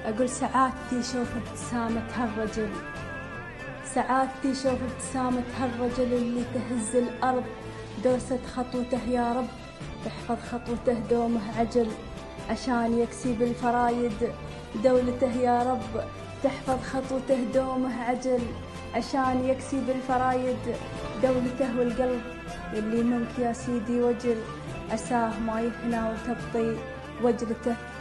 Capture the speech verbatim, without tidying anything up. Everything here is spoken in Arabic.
أقول سعادتي شوف ابتسامة هالرجل، سعادتي شوف ابتسامة هالرجل اللي تهز الأرض دوسة خطوته يا رب، احفظ خطوته دومه عجل عشان يكسي بالفرايد دولته يا رب، تحفظ خطوته دومه عجل عشان يكسي بالفرايد دولته، والقلب اللي منك يا سيدي وجل عساه ما يفنى وتبطي وجلته.